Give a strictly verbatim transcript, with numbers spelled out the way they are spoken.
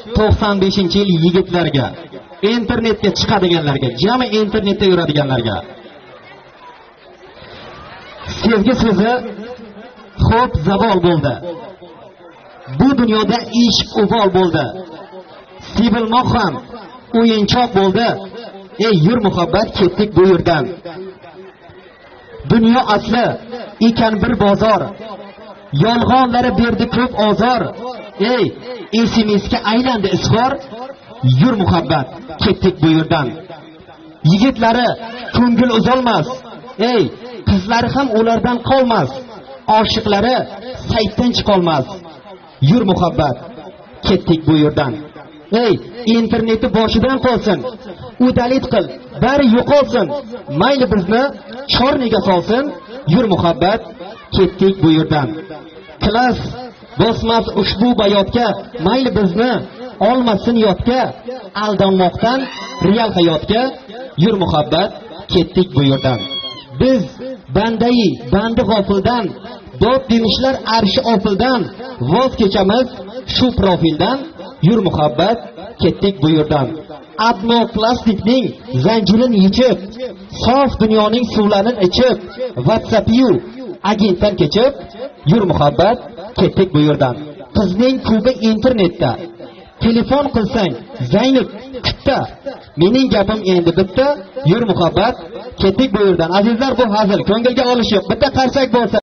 to'qson beshinchi yil yigitlarga, internetga chiqadiganlarga, jami internetda yuradiganlarga. Sevgi so'zi xo'p zavol bo'ldi. Bu dunyoda ishq uvol bo'ldi. Sevilmoq ham o'yinchoq bo'ldi. Ey yur muhabbat, ketdik bu yerdan. Dunyo asli ekan bir bozor. Yolg'onlari berdi ko'p ozor. Ey S M S ga aylandi izhor. Yur muhabbat, ketdik bu yerdan. Yigitlari ko'ngil uzolmas. Ey qizlari ham ulardan qolmas. Oshiqlari saytdan chiqolmas. Yur muhabbat, ketdik bu yerdan. Ey internetni boshidan qolsin. Udalit qil, bari yo'qolsin. Mayli bizni chorniga solsin. Yur muhabbat, ketdik bu yerdan. Klass bosmas ushbu bayotga, mayli bizni olmasin yotga. Aldanmoqdan real hayotga. Yur muhabbat, ketdik bu yerdan. Biz bandai bandi g'ofildan, dod demishlar arshi ofildan, voz kechamiz shu profildan. Yur muhabbat, ketdik bu yerdan. Adno plastikning zanjirini yechib, sof dunyoning suvlarini ichib, WhatsApp-yu agentdan kechib. Yur muhabbat, ketdik bu yerdan. Qizning kubi internetda, telefon qilsang Zaynab kutda. Mening gapim endi bitta. Yur muhabbat, ketdik bu yerdan. Azizlar, bu hazil ko'ngilga olish yo'q. Bitta qarsak bo'lsa